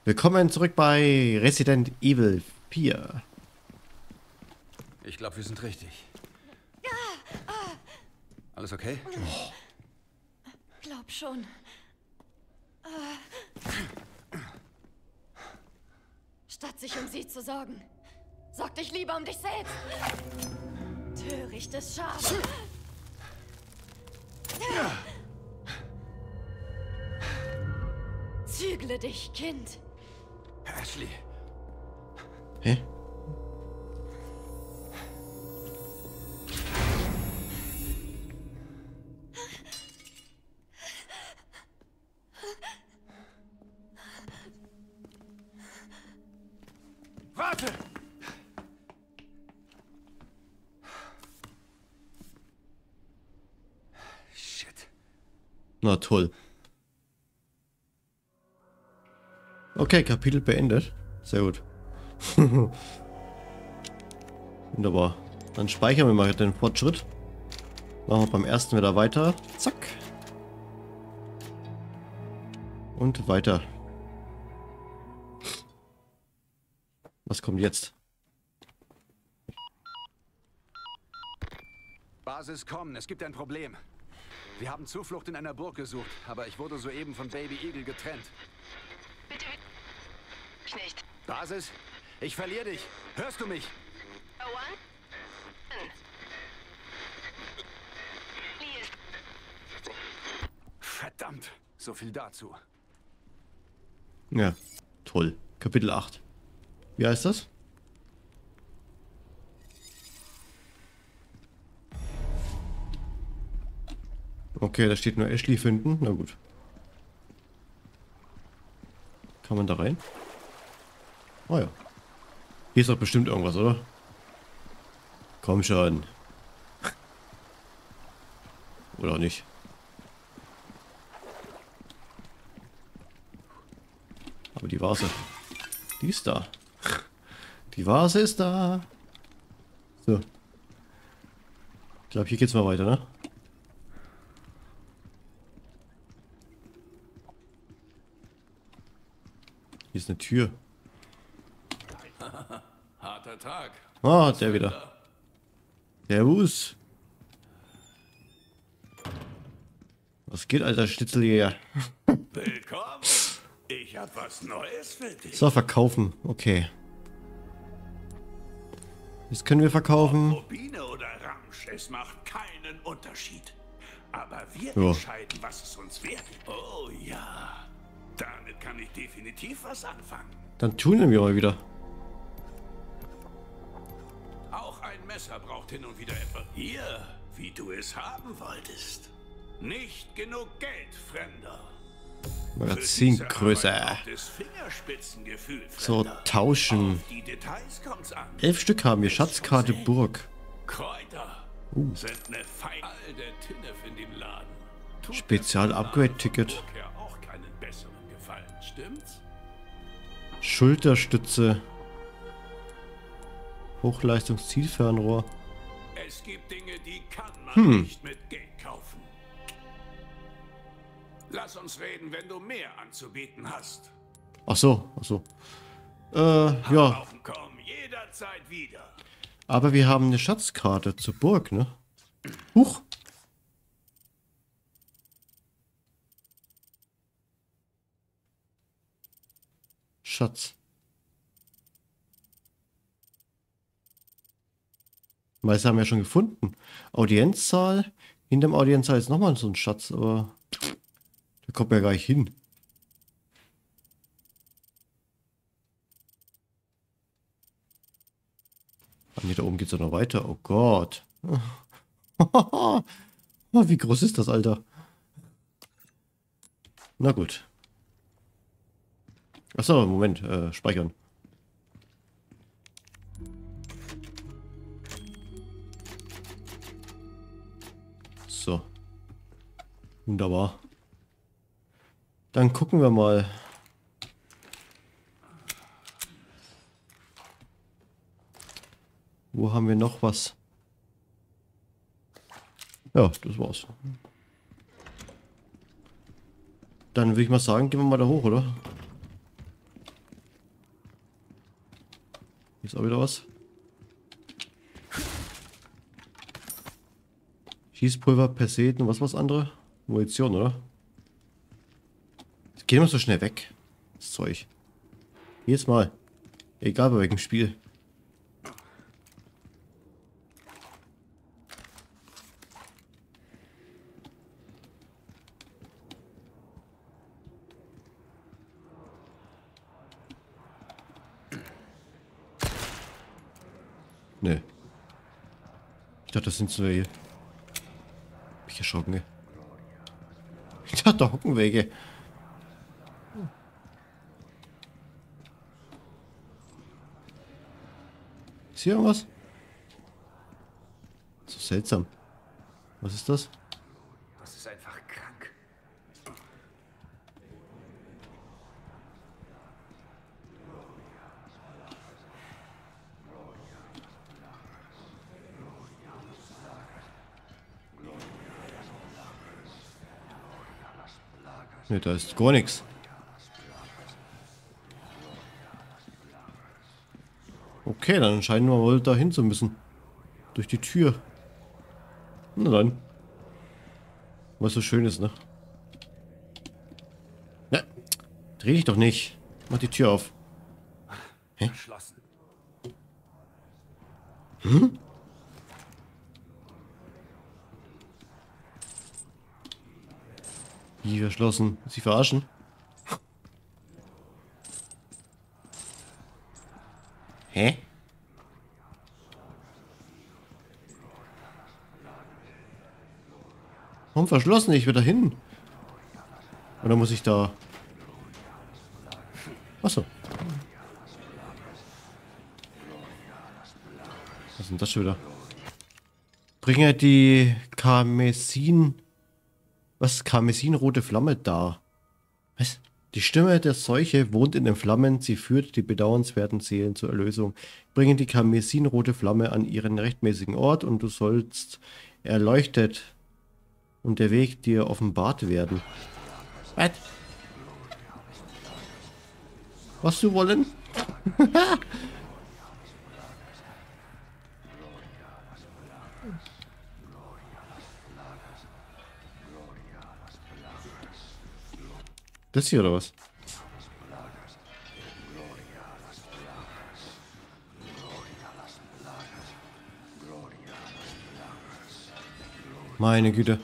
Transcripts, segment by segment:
Willkommen zurück bei Resident Evil 4. Ich glaube, wir sind richtig. Alles okay? Oh. Glaub schon. Statt sich um sie zu sorgen, sorg dich lieber um dich selbst. Törichtes Schaf. Zügle dich, Kind. Ashley. Hä? Warte! Shit. Na toll. Okay, Kapitel beendet. Sehr gut. Wunderbar. Dann speichern wir mal den Fortschritt. Machen wir beim ersten wieder weiter. Zack. Und weiter. Was kommt jetzt? Basis kommen, es gibt ein Problem. Wir haben Zuflucht in einer Burg gesucht, aber ich wurde soeben von Baby Eagle getrennt. Bitte, ich nicht. Basis, ich verliere dich. Hörst du mich? Owen? Lee ist... Verdammt, so viel dazu. Ja, toll. Kapitel 8. Wie heißt das? Okay, da steht nur Ashley finden. Na gut. Kann man da rein? Oh ja. Hier ist doch bestimmt irgendwas, oder? Komm schon. Oder auch nicht. Aber die Vase. Die ist da. Die Vase ist da. So. Ich glaube, hier geht's mal weiter, ne? Hier ist eine Tür. Harter Tag. Ah, der wieder. Servus. Was geht, alter Schnitzeljäger? Willkommen. Ich hab was Neues für dich. So, verkaufen. Okay. Das können wir verkaufen. Rubine oder Ramsch, es macht keinen Unterschied. Aber wir Ja. entscheiden, was es uns wert. Oh ja. Damit kann ich definitiv was anfangen. Dann tunen wir mal wieder. Auch ein Messer braucht hin und wieder etwas. Hier, wie du es haben wolltest. Nicht genug Geld, Fremder. Magazingröße. So, tauschen. 11 Stück haben wir. Schatzkarte Burg. Kräuter sind eine feine alte Tinnef in dem Laden. Spezial-Upgrade-Ticket. Ja auch keinen besseren Gefallen, stimmt's? Schulterstütze. Hochleistungs-Zielfernrohr. Es gibt Dinge, die kann man nicht mit Geld kaufen. Lass uns reden, wenn du mehr anzubieten hast. Ach so, ach so. Ja. Komm jederzeit wieder. Aber wir haben eine Schatzkarte zur Burg, ne? Huch. Schatz. Meist haben wir schon gefunden. Audienzzahl. Hinter dem Audienzzahl ist nochmal so ein Schatz, aber da kommt man ja gar nicht hin. Ah, nee, da oben geht's ja noch weiter. Oh Gott. Oh, wie groß ist das, Alter? Na gut. Achso, Moment. Speichern. So. Wunderbar. Dann gucken wir mal. Wo haben wir noch was? Ja, das war's. Dann würde ich mal sagen, gehen wir mal da hoch, oder? Ist auch wieder was. Schießpulver, Perseten, was andere? Munition, oder? Das geht immer so schnell weg. Das Zeug. Jedes Mal. Egal bei welchem Spiel. Nee. Ich dachte, das sind so welche. Bin ich erschrocken, ey. Ich dachte, da hocken welche. Ist hier irgendwas? So seltsam. Was ist das? Das ist einfach krank. Ne, da ist gar nichts. Okay, dann scheinen wir wohl dahin zu müssen. Durch die Tür. Na dann. Was so schön ist, ne? Na, dreh dich doch nicht. Mach die Tür auf. Hä? Verschlossen. Hm? Wie verschlossen? Sie verarschen? Hä? Warum verschlossen? Ich will da hin. Oder muss ich da... Achso. Was ist denn das schon wieder? Bringe die karmesinrote Flamme dar. Was? Die Stimme der Seuche wohnt in den Flammen, sie führt die bedauernswerten Seelen zur Erlösung. Bringe die karmesinrote Flamme an ihren rechtmäßigen Ort und du sollst erleuchtet und der Weg dir offenbart werden. Was? Was du wollen? Das hier oder was? Meine Güte.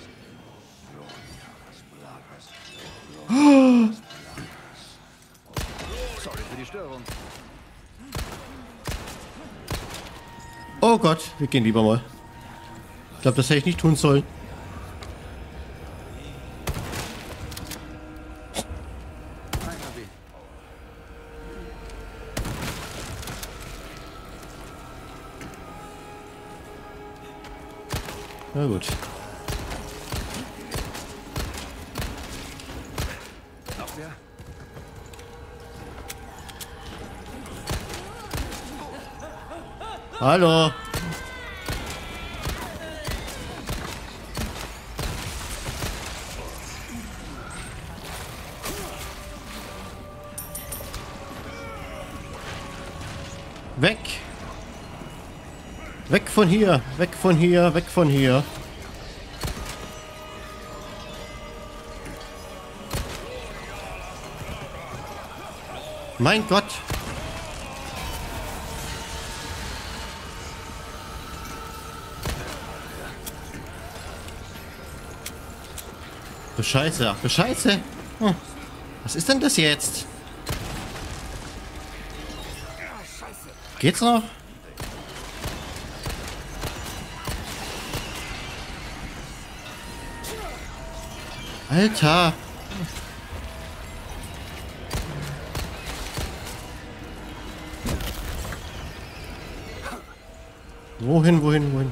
Sorry für die Störung. Oh Gott, wir gehen lieber mal. Ich glaube, das hätte ich nicht tun sollen. Na gut. Noch wer? Hallo. Weg. Weg von hier, weg von hier, weg von hier. Mein Gott. Du Scheiße, ach du Scheiße. Hm. Was ist denn das jetzt? Geht's noch? Alter. Wohin, wohin, wohin?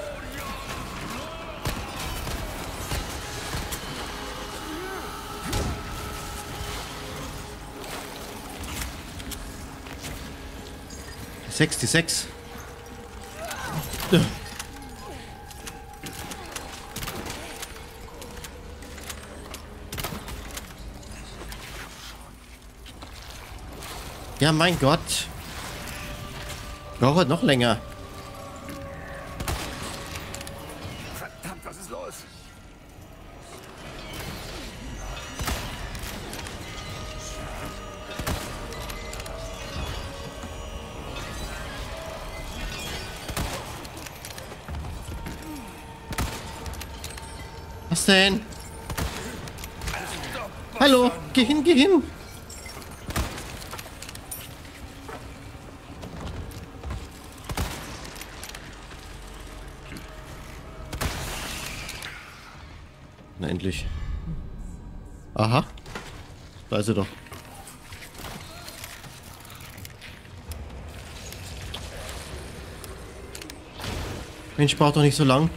Die 6. Ja, mein Gott. Braucht halt noch länger. Verdammt, was ist los? Was denn? Hallo, geh hin, geh hin. Na endlich. Aha. Da ist er doch. Mensch, braucht doch nicht so lang.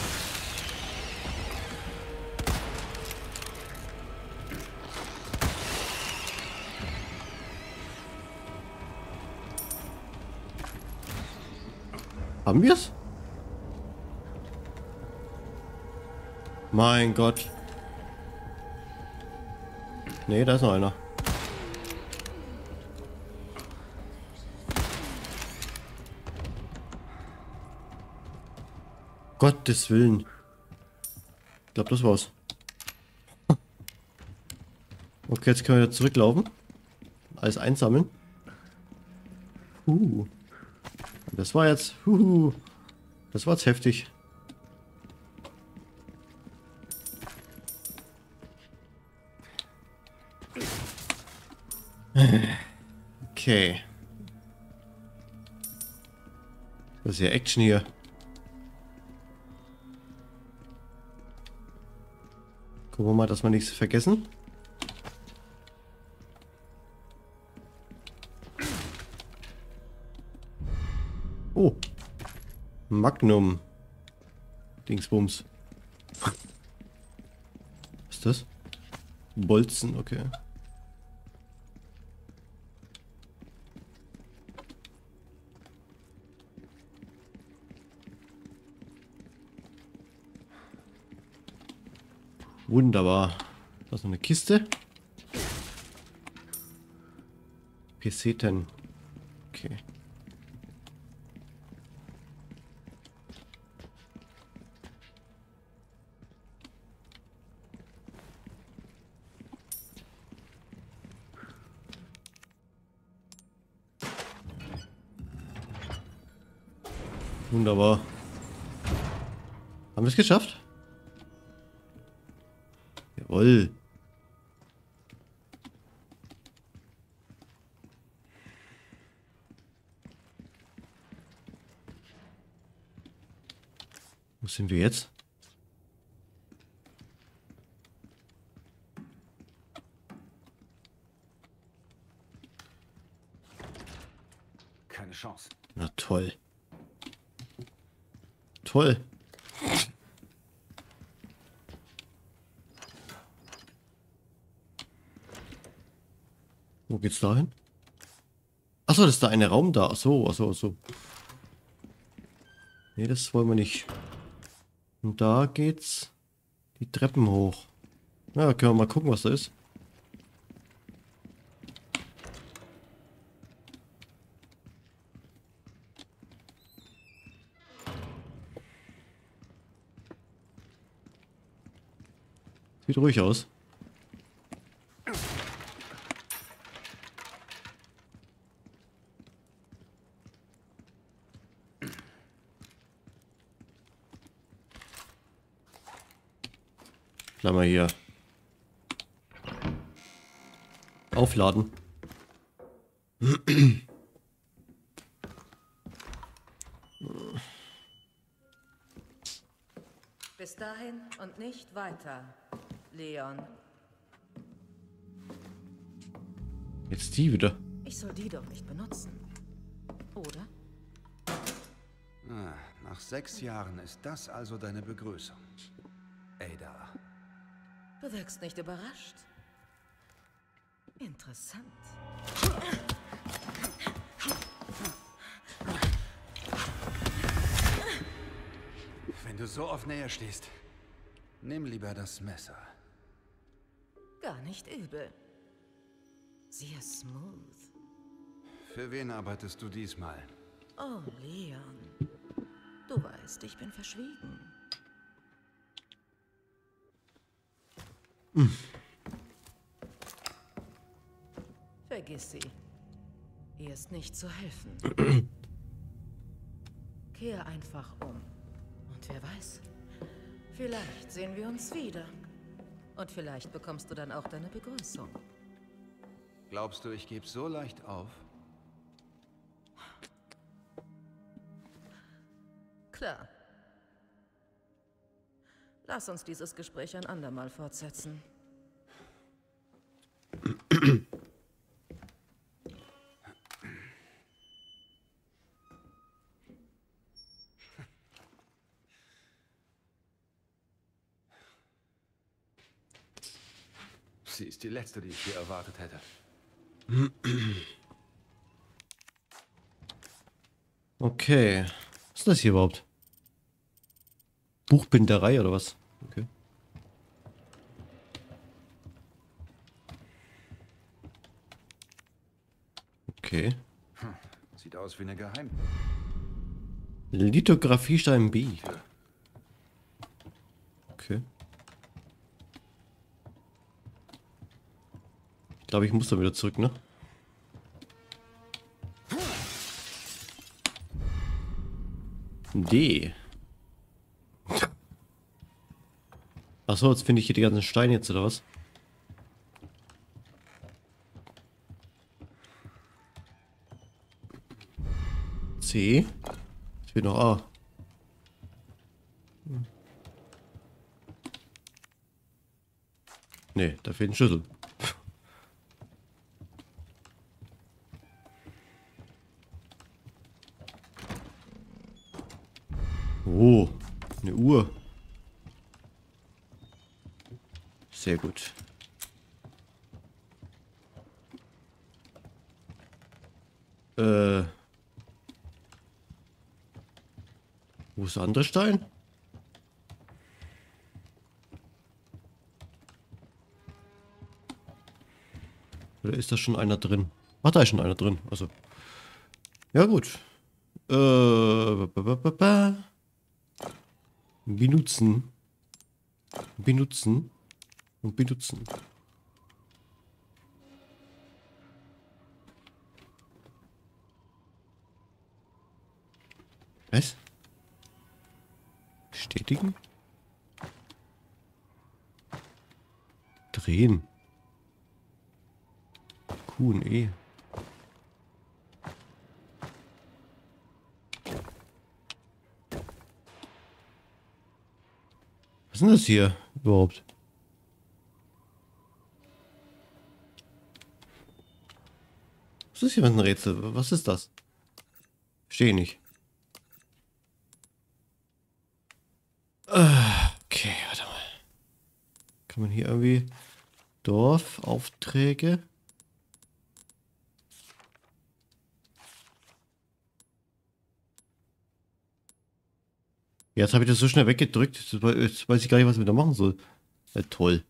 Haben wir's? Mein Gott. Nee, da ist noch einer. Gottes Willen. Ich glaube, das war's. Okay, jetzt können wir wieder zurücklaufen. Alles einsammeln. Das war jetzt... Das war jetzt heftig. Okay. Das ist ja Action hier. Gucken wir mal, dass wir nichts vergessen. Oh. Magnum. Dingsbums. Was ist das? Bolzen, okay. Wunderbar. Da ist noch eine Kiste. Peseten. Okay. Wunderbar. Haben wir es geschafft? Jawohl. Wo sind wir jetzt? Keine Chance. Na toll. Toll. Wo geht's da hin? Achso, das ist der eine Raum da. Achso. Nee, das wollen wir nicht. Und da geht's die Treppen hoch. Na, können wir mal gucken, was da ist. Sieht ruhig aus. Klammer hier. Aufladen. Bis dahin und nicht weiter, Leon. Jetzt die wieder. Ich soll die doch nicht benutzen. Oder? Ah, nach 6 Jahren ist das also deine Begrüßung. Ada. Du wirkst nicht überrascht. Interessant. Wenn du so auf Nähe stehst, nimm lieber das Messer. Gar nicht übel. Sehr smooth. Für wen arbeitest du diesmal? Oh, Leon. Du weißt, ich bin verschwiegen. Vergiss sie. Ihr ist nicht zu helfen. Kehr einfach um. Und wer weiß, vielleicht sehen wir uns wieder. Und vielleicht bekommst du dann auch deine Begrüßung. Glaubst du, ich gebe so leicht auf? Klar. Lass uns dieses Gespräch ein andermal fortsetzen. Sie ist die letzte, die ich hier erwartet hätte. Okay. Was ist das hier überhaupt? Buchbinderei oder was? Okay. Okay. Sieht aus wie eine Geheim... Lithografiestein B. Okay. Ich glaube, ich muss da wieder zurück, ne? D. Achso, jetzt finde ich hier die ganzen Steine jetzt, oder was? C. Ich will noch A. Nee, da fehlt ein Schlüssel. Oh, eine Uhr. Sehr gut. Wo ist der andere Stein? Oder ist da schon einer drin? Ach, da ist schon einer drin. Also. Ja, gut. Benutzen. Benutzen. Und benutzen. Was? Bestätigen? Drehen. Q und E. Was ist denn das hier überhaupt? Was ist hier für ein Rätsel? Was ist das? Verstehe nicht. Okay, warte mal. Kann man hier irgendwie Dorfaufträge? Jetzt habe ich das so schnell weggedrückt. Jetzt weiß ich gar nicht, was ich da machen soll. Ja, toll.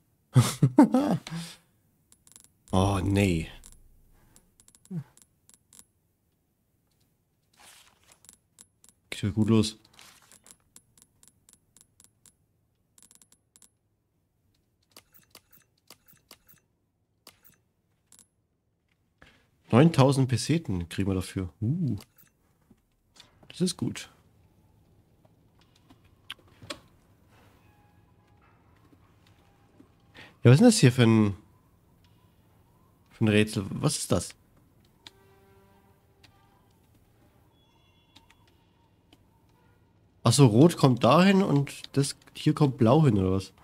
Oh, nee. Geht ja gut los. $9.000 Peseten kriegen wir dafür. Das ist gut. Ja, was ist denn das hier für ein Rätsel? Was ist das? Achso, rot kommt dahin und das hier kommt blau hin, oder was?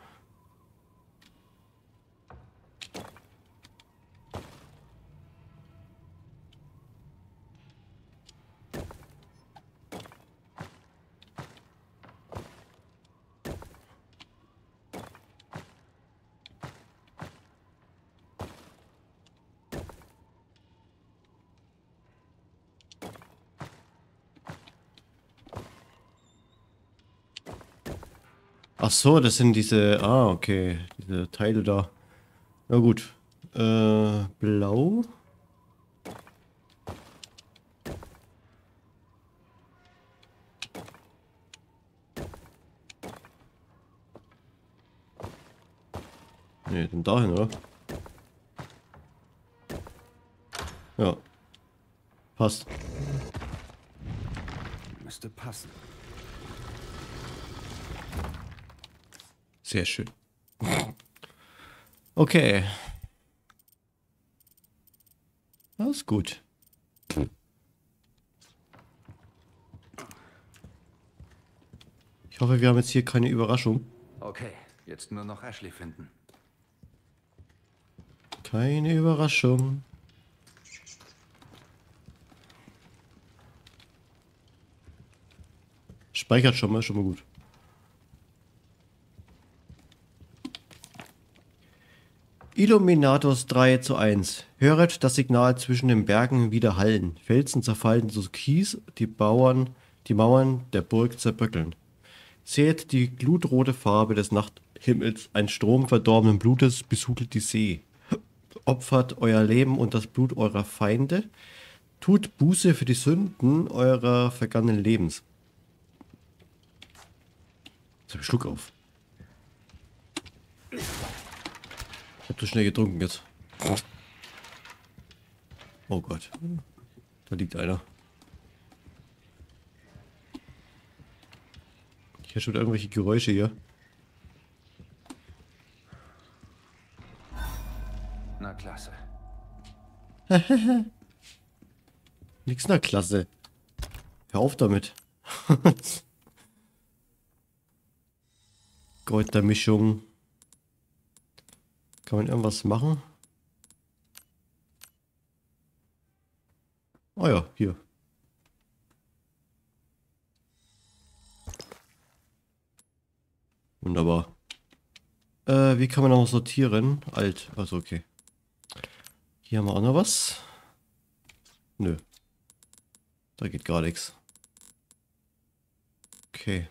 Ach so, das sind diese... Ah, okay. Diese Teile da. Na gut. Blau. Ne, dann dahin, oder? Ja. Passt. Müsste passen. Sehr schön. Okay. Alles gut. Ich hoffe, wir haben jetzt hier keine Überraschung. Okay, jetzt nur noch Ashley finden. Keine Überraschung. Speichert schon mal gut. Illuminatus 3:1. Höret das Signal zwischen den Bergen widerhallen. Felsen zerfallen zu Kies, die Mauern der Burg zerbröckeln. Seht die glutrote Farbe des Nachthimmels, ein Strom verdorbenen Blutes besudelt die See. Opfert euer Leben und das Blut eurer Feinde. Tut Buße für die Sünden eurer vergangenen Lebens. Jetzt hab ich Schluck auf. Ich hab zu schnell getrunken jetzt. Oh Gott. Da liegt einer. Ich höre schon irgendwelche Geräusche hier. Na klasse. Nix na klasse. Hör auf damit. Kräutermischung. Kann man irgendwas machen? Oh ja, hier. Wunderbar. Wie kann man noch sortieren? Alt. Also okay. Hier haben wir auch noch was. Nö. Da geht gar nichts. Okay.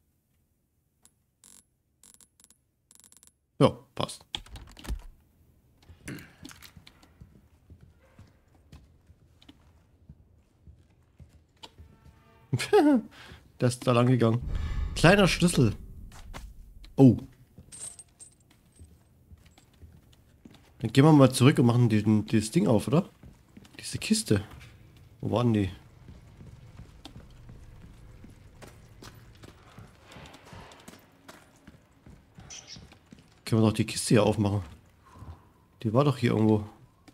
Ja, passt. Das ist da lang gegangen. Kleiner Schlüssel. Oh. Dann gehen wir mal zurück und machen dieses Ding auf, oder? Diese Kiste. Wo waren die? Können wir doch die Kiste hier aufmachen. Die war doch hier irgendwo.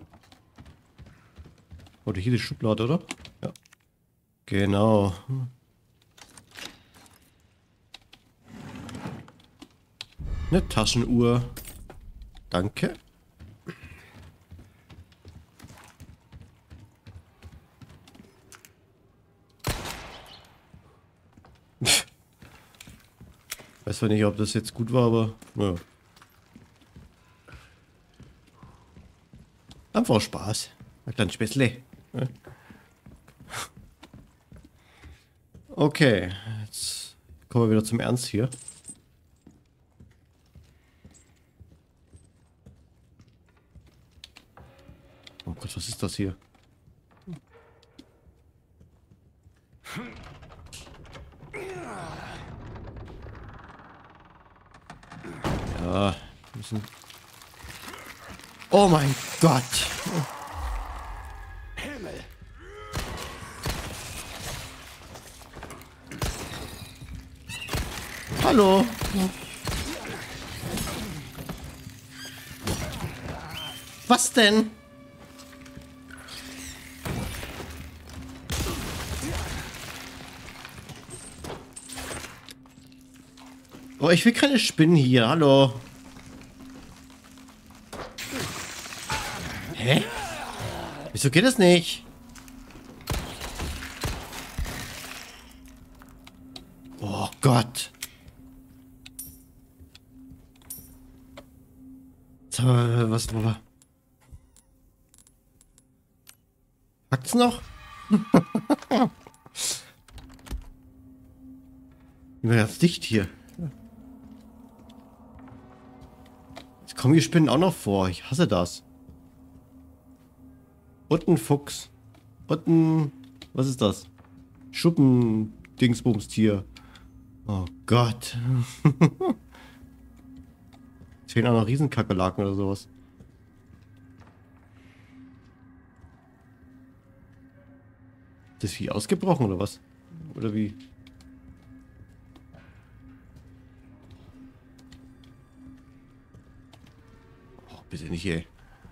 Oder hier die Schublade, oder? Ja. Genau. Eine Taschenuhr. Danke. Weiß zwar nicht, ob das jetzt gut war, aber naja. Einfach Spaß. Ein kleines Späßle. Okay, jetzt kommen wir wieder zum Ernst hier. Oh Gott, was ist das hier? Ja, müssen... Oh mein Gott! Himmel! Hallo! Was denn? Oh, ich will keine Spinnen hier. Hallo. Hä? Wieso geht das nicht? Oh Gott. Was war? Packt's noch? Ich bin ganz dicht hier. Jetzt kommen die Spinnen auch noch vor. Ich hasse das. Und ein Fuchs. Und ein... Was ist das? Schuppen-Dingsbums-Tier. Oh Gott. Es fehlen auch noch Riesenkakerlaken oder sowas. Ist das Vieh ausgebrochen oder was? Oder wie? Oh, bitte nicht, ey.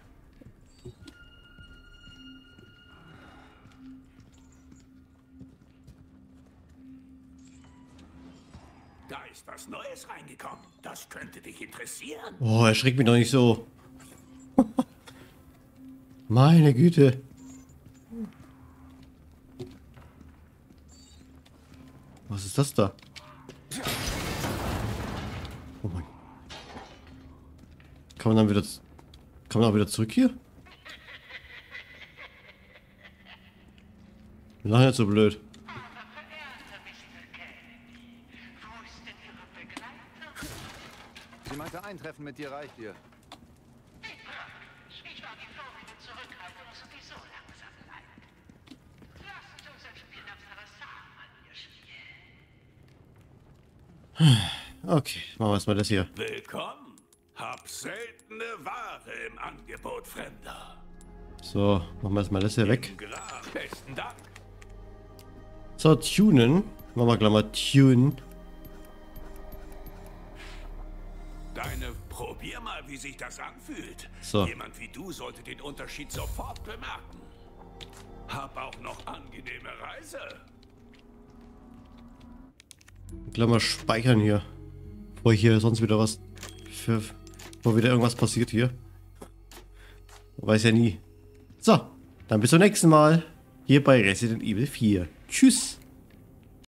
Da ist was Neues reingekommen. Das könnte dich interessieren. Oh, erschreckt mich doch nicht so. Meine Güte. Was ist das da? Oh mein. Kann man dann wieder zurück hier? Wir lachen jetzt so blöd. Sie meinte, ein Treffen mit dir reicht ihr. Ich war die Vorrede Zurückhaltung sowieso langsam leid. Lassen Sie uns ein Spiel namens Arasam an mir spielen. Okay, machen wir erstmal das hier. Willkommen. Hab seltene Ware im Angebot, Fremder. So, machen wir erstmal das hier weg. Im Grab. Besten Dank. So, tunen. Machen wir gleich mal tune. Probier mal, wie sich das anfühlt. So. Jemand wie du sollte den Unterschied sofort bemerken. Hab auch noch angenehme Reise. Gleich mal speichern hier. Bevor hier sonst wieder was bevor wieder irgendwas passiert hier. Weiß ja nie. So, dann bis zum nächsten Mal. Hier bei Resident Evil 4. Tschüss.